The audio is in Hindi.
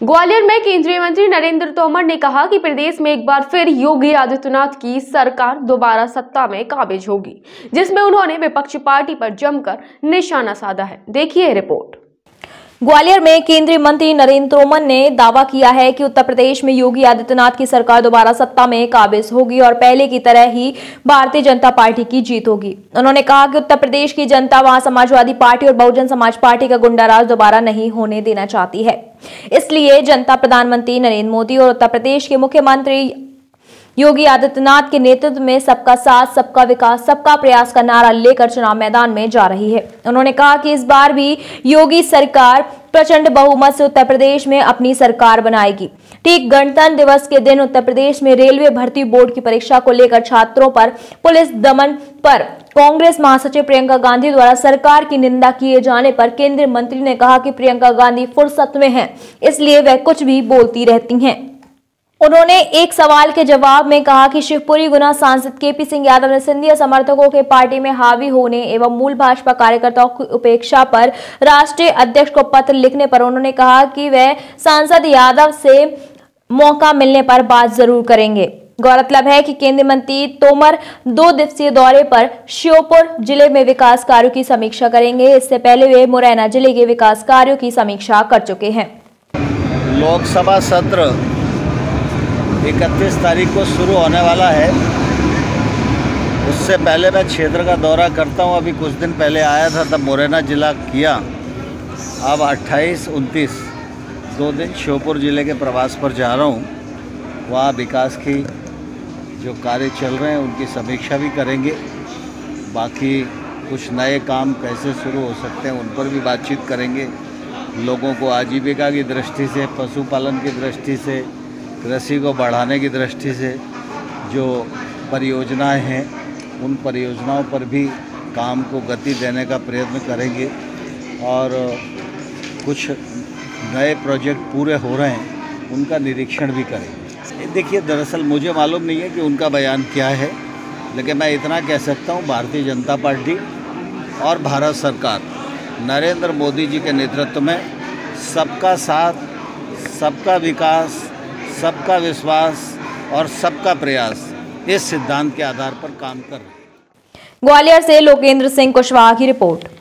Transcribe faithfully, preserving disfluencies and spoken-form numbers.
ग्वालियर में केंद्रीय मंत्री नरेंद्र तोमर ने कहा कि प्रदेश में एक बार फिर योगी आदित्यनाथ की सरकार दोबारा सत्ता में काबिज होगी, जिसमें उन्होंने विपक्षी पार्टी पर जमकर निशाना साधा है। देखिए रिपोर्ट। ग्वालियर में केंद्रीय मंत्री नरेंद्र तोमर ने दावा किया है कि उत्तर प्रदेश में योगी आदित्यनाथ की सरकार दोबारा सत्ता में काबिज होगी और पहले की तरह ही भारतीय जनता पार्टी की जीत होगी। उन्होंने कहा कि उत्तर प्रदेश की जनता वहां समाजवादी पार्टी और बहुजन समाज पार्टी का गुंडाराज दोबारा नहीं होने देना चाहती है। इसलिए जनता प्रधानमंत्री नरेंद्र मोदी और उत्तर प्रदेश के मुख्यमंत्री योगी आदित्यनाथ के नेतृत्व में सबका साथ, सबका विकास, सबका प्रयास का नारा लेकर चुनाव मैदान में जा रही है। उन्होंने कहा कि इस बार भी योगी सरकार प्रचंड बहुमत से उत्तर प्रदेश में अपनी सरकार बनाएगी। ठीक गणतंत्र दिवस के दिन उत्तर प्रदेश में रेलवे भर्ती बोर्ड की परीक्षा को लेकर छात्रों पर पुलिस दमन पर कांग्रेस महासचिव प्रियंका गांधी द्वारा सरकार की निंदा किए जाने पर केंद्रीय मंत्री ने कहा कि प्रियंका गांधी फुर्सत में हैं, इसलिए वह कुछ भी बोलती रहती हैं। उन्होंने एक सवाल के जवाब में कहा कि शिवपुरी गुना सांसद केपी सिंह यादव ने सिंधिया समर्थकों के पार्टी में हावी होने एवं मूल भाजपा कार्यकर्ताओं की उपेक्षा पर राष्ट्रीय अध्यक्ष को पत्र लिखने पर उन्होंने कहा कि वह सांसद यादव से मौका मिलने पर बात जरूर करेंगे। गौरतलब है कि केंद्रीय मंत्री तोमर दो दिवसीय दौरे पर श्योपुर जिले में विकास कार्यों की समीक्षा करेंगे। इससे पहले वे मुरैना जिले के विकास कार्यों की समीक्षा कर चुके हैं। लोकसभा सत्र इकतीस तारीख को शुरू होने वाला है। उससे पहले मैं क्षेत्र का दौरा करता हूं। अभी कुछ दिन पहले आया था, तब मुरैना जिला किया। अब अट्ठाईस उनतीस दो दिन श्योपुर जिले के प्रवास पर जा रहा हूं। वहाँ विकास की जो कार्य चल रहे हैं उनकी समीक्षा भी करेंगे। बाकी कुछ नए काम कैसे शुरू हो सकते हैं उन पर भी बातचीत करेंगे। लोगों को आजीविका की दृष्टि से, पशुपालन की दृष्टि से, कृषि को बढ़ाने की दृष्टि से जो परियोजनाएं हैं उन परियोजनाओं पर भी काम को गति देने का प्रयत्न करेंगे और कुछ नए प्रोजेक्ट पूरे हो रहे हैं उनका निरीक्षण भी करेंगे। देखिए, दरअसल मुझे मालूम नहीं है कि उनका बयान क्या है, लेकिन मैं इतना कह सकता हूँ भारतीय जनता पार्टी और भारत सरकार नरेंद्र मोदी जी के नेतृत्व में सबका साथ, सबका विकास, सबका विश्वास और सबका प्रयास इस सिद्धांत के आधार पर काम कर रहे हैं। ग्वालियर से लोकेंद्र सिंह कुशवाहा की रिपोर्ट।